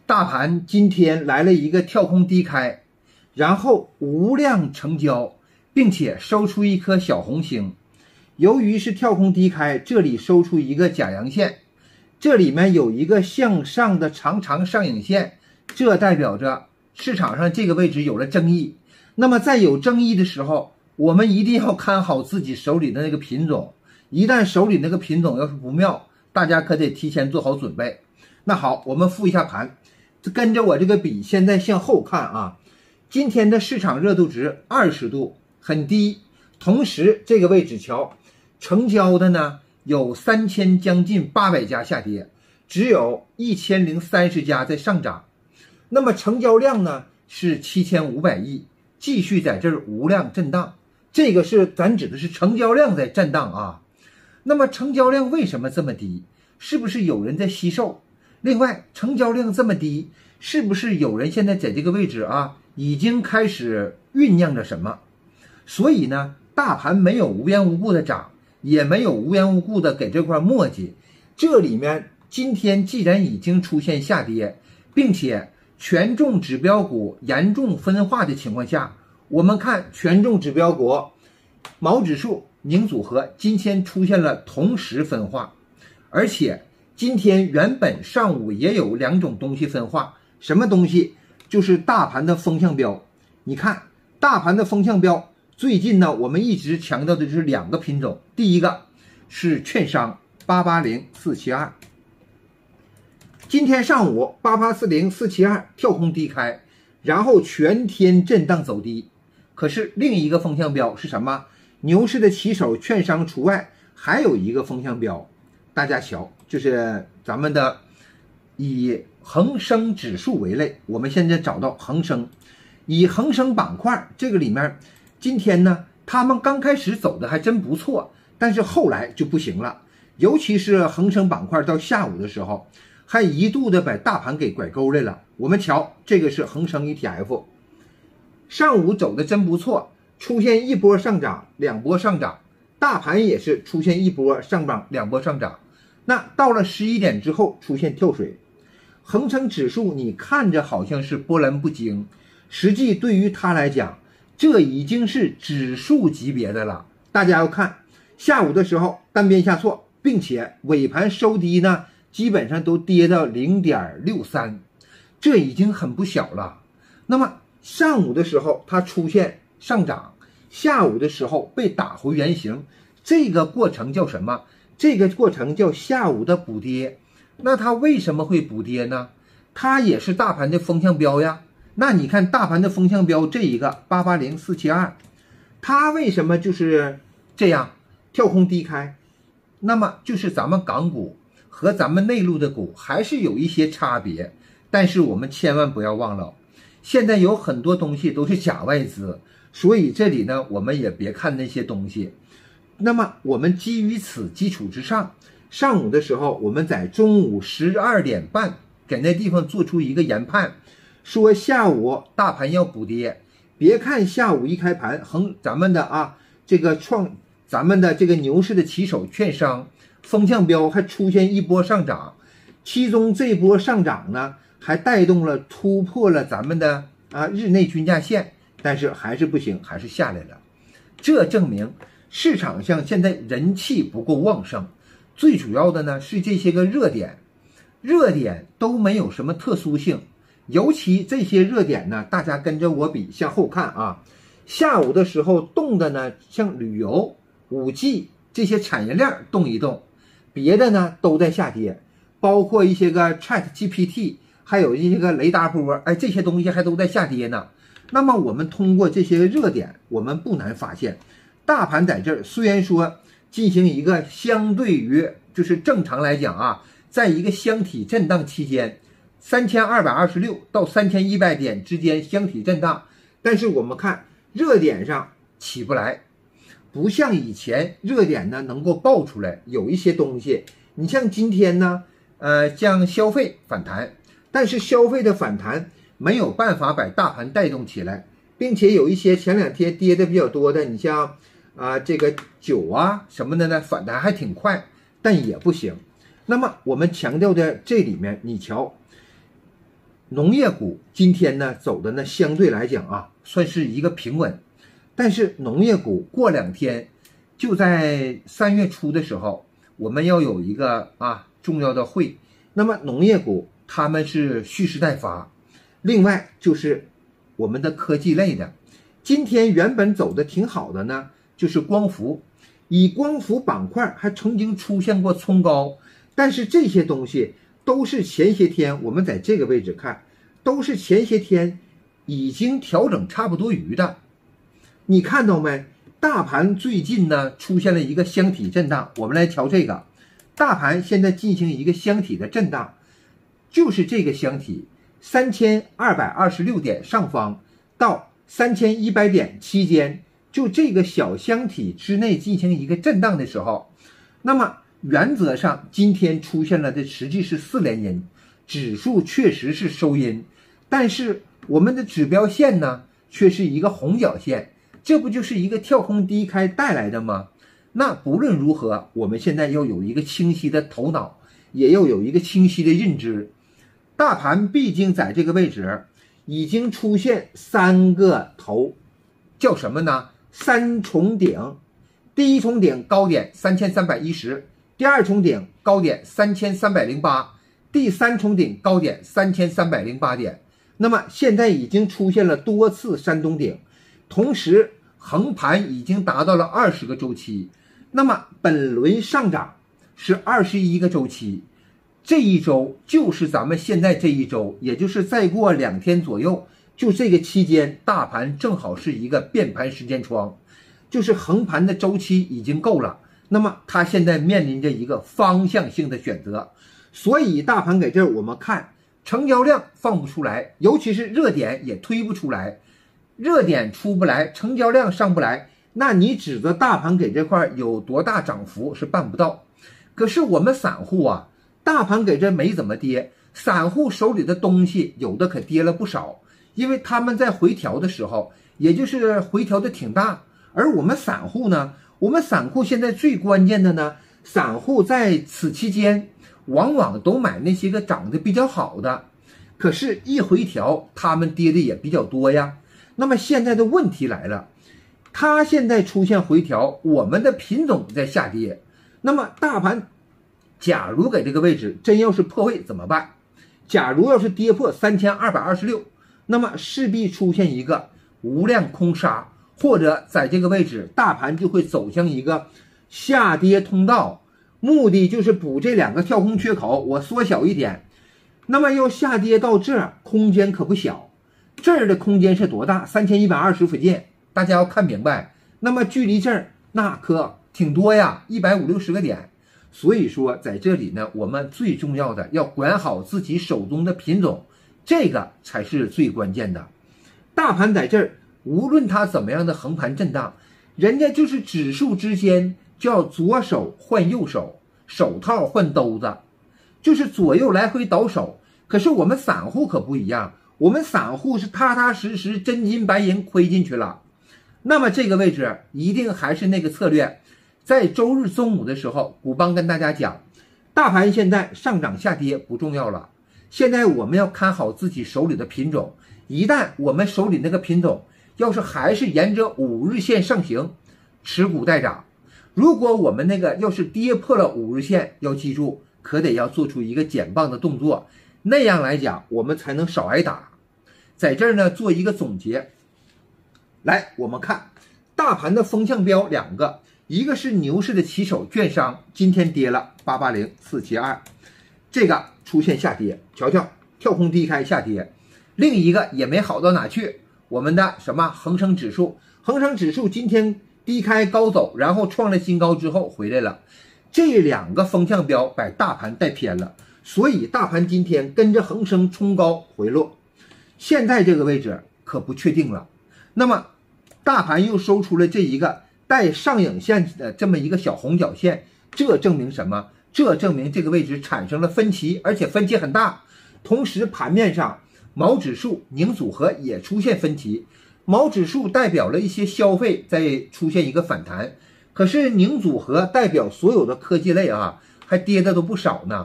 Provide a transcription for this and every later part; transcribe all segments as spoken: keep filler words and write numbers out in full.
大盘今天来了一个跳空低开，然后无量成交，并且收出一颗小红星。由于是跳空低开，这里收出一个假阳线，这里面有一个向上的长长上影线，这代表着市场上这个位置有了争议。那么在有争议的时候，我们一定要看好自己手里的那个品种，一旦手里那个品种要是不妙，大家可得提前做好准备。那好，我们复一下盘，跟着我这个笔现在向后看啊，今天的市场热度值二十度，很低。同时这个位置瞧，成交的呢有三千将近八百家下跌，只有一千零三十家在上涨。那么成交量呢是七千五百亿，继续在这儿无量震荡。这个是咱指的是成交量在震荡啊。那么成交量为什么这么低？是不是有人在吸售？另外，成交量这么低，是不是有人现在在这个位置啊，已经开始酝酿着什么？所以呢，大盘没有无缘无故的涨，也没有无缘无故的给这块墨迹。这里面今天既然已经出现下跌，并且权重指标股严重分化的情况下，我们看权重指标股毛指数、宁组合今天出现了同时分化，而且今天原本上午也有两种东西分化，什么东西？就是大盘的风向标。你看大盘的风向标，最近呢我们一直强调的就是两个品种，第一个是券商八八零四七二，今天上午八八四零四七二跳空低开，然后全天震荡走低。可是另一个风向标是什么？牛市的旗手券商除外，还有一个风向标，大家瞧，就是咱们的以恒生指数为类，我们现在找到恒生，以恒生板块这个里面，今天呢他们刚开始走的还真不错，但是后来就不行了，尤其是恒生板块到下午的时候，还一度的把大盘给拐沟来了。我们瞧，这个是恒生 E T F， 上午走的真不错，出现一波上涨，两波上涨，大盘也是出现一波上涨，两波上涨。那到了十一点之后出现跳水，恒生指数你看着好像是波澜不惊，实际对于它来讲，这已经是指数级别的了。大家要看下午的时候单边下挫，并且尾盘收低呢，基本上都跌到 零点六三， 这已经很不小了。那么上午的时候它出现上涨，下午的时候被打回原形，这个过程叫什么？这个过程叫下午的补跌。那它为什么会补跌呢？它也是大盘的风向标呀。那你看大盘的风向标这一个八八零四七二，它为什么就是这样跳空低开？那么就是咱们港股和咱们内陆的股还是有一些差别，但是我们千万不要忘了，现在有很多东西都是假外资，所以这里呢我们也别看那些东西。那么我们基于此基础之上，上午的时候我们在中午十二点半给那地方做出一个研判，说下午大盘要补跌。别看下午一开盘横咱们的啊这个创咱们的这个牛市的旗手券商风向标还出现一波上涨，其中这波上涨呢还带动了突破了咱们的啊日内均价线，但是还是不行，还是下来了。这证明市场上现在人气不够旺盛，最主要的呢是这些个热点，热点都没有什么特殊性，尤其这些热点呢，大家跟着我笔向后看啊，下午的时候动的呢，像旅游、五 G 这些产业链动一动，别的呢都在下跌，包括一些个 Chat G P T， 还有一些个雷达波，哎，这些东西还都在下跌呢。那么我们通过这些热点，我们不难发现，大盘在这儿虽然说进行一个相对于就是正常来讲啊，在一个箱体震荡期间，三千二百二十六到三千一百点之间箱体震荡，但是我们看热点上起不来，不像以前热点呢能够爆出来，有一些东西，你像今天呢，呃，像消费反弹，但是消费的反弹没有办法把大盘带动起来，并且有一些前两天跌的比较多的，你像啊、呃、这个酒啊什么的呢，反弹还挺快，但也不行。那么我们强调的这里面，你瞧， 农业股今天呢走的呢相对来讲啊，算是一个平稳。但是农业股过两天，就在三月初的时候，我们要有一个啊重要的会。那么农业股他们是蓄势待发，另外就是我们的科技类的，今天原本走的挺好的呢，就是光伏。以光伏板块还曾经出现过冲高，但是这些东西都是前些天我们在这个位置看，都是前些天已经调整差不多余的。你看到没？大盘最近呢出现了一个箱体震荡，我们来瞧这个，大盘现在进行一个箱体的震荡，就是这个箱体三千二百二十六点上方到三千一百点期间，就这个小箱体之内进行一个震荡的时候，那么原则上今天出现了的实际是四连阴，指数确实是收阴，但是我们的指标线呢却是一个红角线，这不就是一个跳空低开带来的吗？那不论如何，我们现在要有一个清晰的头脑，也要有一个清晰的认知。大盘毕竟在这个位置已经出现三个头，叫什么呢？三重顶。第一重顶高点三千三百一十，第二重顶高点三千三百零八，第三重顶高点三千三百零八点。那么现在已经出现了多次山东顶，同时横盘已经达到了二十个周期。那么本轮上涨是二十一个周期，这一周就是咱们现在这一周，也就是再过两天左右，就这个期间大盘正好是一个变盘时间窗，就是横盘的周期已经够了，那么它现在面临着一个方向性的选择。所以大盘给这儿我们看成交量放不出来，尤其是热点也推不出来，热点出不来，成交量上不来，那你指责大盘给这块有多大涨幅是办不到。可是我们散户啊，大盘给这没怎么跌，散户手里的东西有的可跌了不少，因为他们在回调的时候，也就是回调的挺大。而我们散户呢，我们散户现在最关键的呢，散户在此期间往往都买那些个涨得比较好的，可是一回调他们跌的也比较多呀。那么现在的问题来了，它现在出现回调，我们的品种在下跌，那么大盘假如给这个位置真要是破位怎么办？假如要是跌破三千二百二十六，那么势必出现一个无量空杀，或者在这个位置大盘就会走向一个下跌通道，目的就是补这两个跳空缺口，我缩小一点。那么要下跌到这儿，空间可不小，这儿的空间是多大？三千一百二十附近，大家要看明白。那么距离这儿那可挺多呀，一百五六十个点。所以说在这里呢，我们最重要的要管好自己手中的品种，这个才是最关键的。大盘在这儿，无论它怎么样的横盘震荡，人家就是指数之间叫左手换右手，手套换兜子，就是左右来回倒手。可是我们散户可不一样，我们散户是踏踏实实真金白银亏进去了。那么这个位置一定还是那个策略，在周日中午的时候，古邦跟大家讲，大盘现在上涨下跌不重要了，现在我们要看好自己手里的品种。一旦我们手里那个品种要是还是沿着五日线上行，持股待涨。如果我们那个要是跌破了五日线，要记住可得要做出一个减磅的动作，那样来讲我们才能少挨打。在这儿呢做一个总结，来我们看大盘的风向标两个，一个是牛市的旗手券商，今天跌了八八零四七二，这个出现下跌，瞧瞧跳空低开下跌。另一个也没好到哪去，我们的什么恒生指数，恒生指数今天低开高走，然后创了新高之后回来了，这两个风向标把大盘带偏了，所以大盘今天跟着恒生冲高回落，现在这个位置可不确定了。那么大盘又收出了这一个带上影线的这么一个小红角线，这证明什么？这证明这个位置产生了分歧，而且分歧很大。同时盘面上毛指数宁组合也出现分歧，毛指数代表了一些消费在出现一个反弹，可是宁组合代表所有的科技类啊，还跌的都不少呢。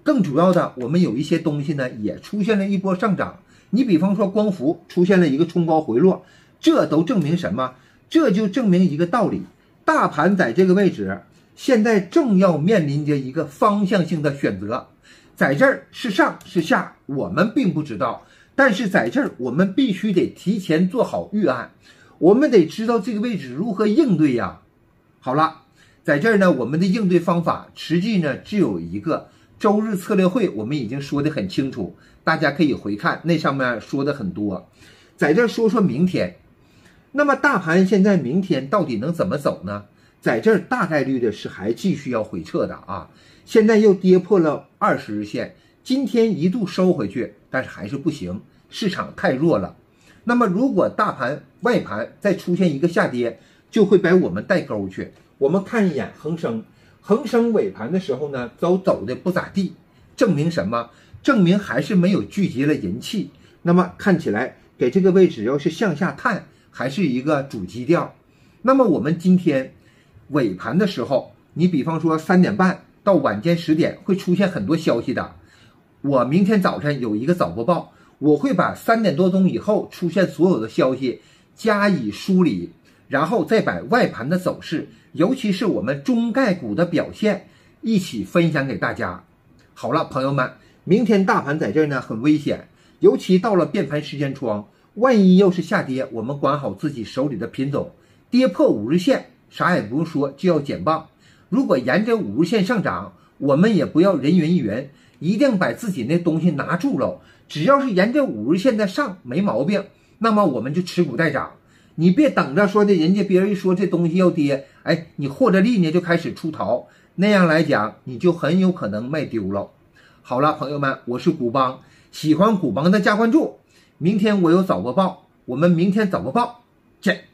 更主要的，我们有一些东西呢也出现了一波上涨。你比方说光伏出现了一个冲高回落，这都证明什么？这就证明一个道理，大盘在这个位置现在正要面临着一个方向性的选择，在这儿是上是下我们并不知道，但是在这儿我们必须得提前做好预案，我们得知道这个位置如何应对呀。好了，在这儿呢，我们的应对方法实际呢只有一个，周日策略会我们已经说得很清楚，大家可以回看，那上面说的很多。在这儿说说明天，那么大盘现在明天到底能怎么走呢？在这儿大概率的是还继续要回撤的啊，现在又跌破了二十日线，今天一度收回去，但是还是不行，市场太弱了。那么如果大盘外盘再出现一个下跌，就会把我们带沟去。我们看一眼恒生，恒生尾盘的时候呢，都走的不咋地，证明什么？证明还是没有聚集了人气。那么看起来给这个位置要是向下探，还是一个主基调。那么我们今天尾盘的时候，你比方说三点半到晚间十点会出现很多消息的。我明天早晨有一个早播报，我会把三点多钟以后出现所有的消息加以梳理，然后再把外盘的走势，尤其是我们中概股的表现一起分享给大家。好了，朋友们，明天大盘在这儿呢很危险，尤其到了变盘时间窗，万一要是下跌，我们管好自己手里的品种，跌破五日线啥也不用说就要减磅，如果沿着五日线上涨，我们也不要人云亦云，一定把自己那东西拿住了，只要是沿着五日线在上没毛病，那么我们就持股待涨。你别等着说的人家别人一说这东西要跌，哎，你获着利呢就开始出逃，那样来讲你就很有可能卖丢了。好了，朋友们，我是古邦，喜欢古邦的加关注，明天我有早播报，我们明天早播报见。